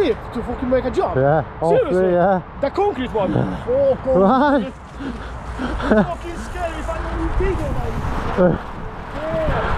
three to fucking make a jump? Yeah, all Seriously? three, yeah. The concrete one? Oh, concrete. Right. It's fucking scary if I know you bigger like yeah.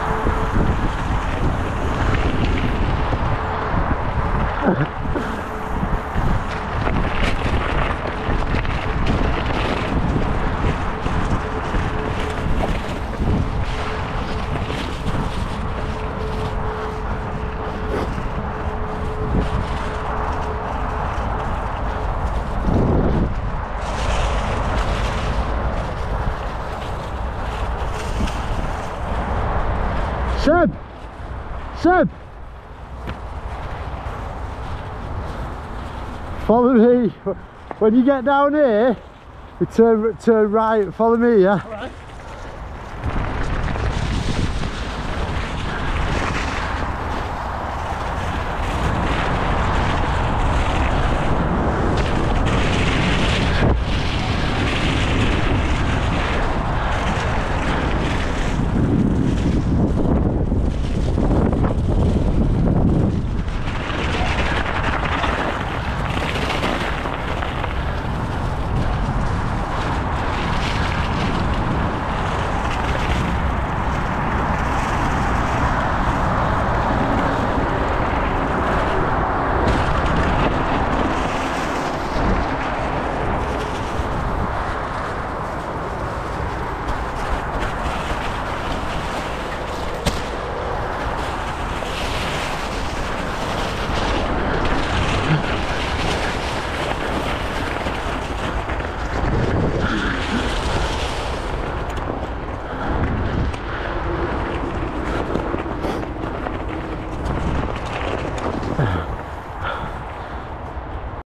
Seb! Follow me. When you get down here, you turn right, follow me, yeah? Alright.